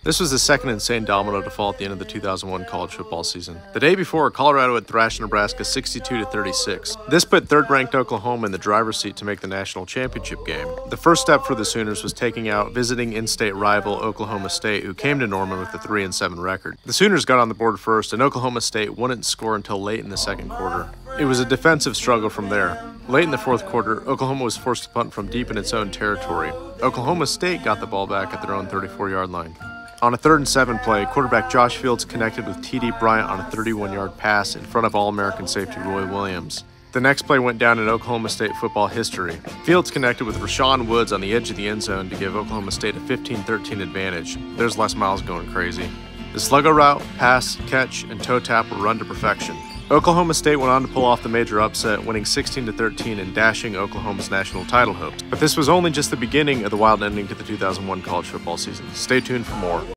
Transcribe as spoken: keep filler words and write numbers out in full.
This was the second insane domino to fall at the end of the two thousand one college football season. The day before, Colorado had thrashed Nebraska sixty-two to thirty-six. This put third-ranked Oklahoma in the driver's seat to make the national championship game. The first step for the Sooners was taking out visiting in-state rival Oklahoma State, who came to Norman with a three and seven record. The Sooners got on the board first, and Oklahoma State wouldn't score until late in the second quarter. It was a defensive struggle from there. Late in the fourth quarter, Oklahoma was forced to punt from deep in its own territory. Oklahoma State got the ball back at their own thirty-four-yard line. On a third and seven play, quarterback Josh Fields connected with T D Bryant on a thirty-one-yard pass in front of All-American safety Roy Williams. The next play went down in Oklahoma State football history. Fields connected with Rashawn Woods on the edge of the end zone to give Oklahoma State a fifteen thirteen advantage. There's Les Miles going crazy. The sluggo route, pass, catch, and toe tap were run to perfection. Oklahoma State went on to pull off the major upset, winning sixteen to thirteen and dashing Oklahoma's national title hopes. But this was only just the beginning of the wild ending to the two thousand one college football season. Stay tuned for more.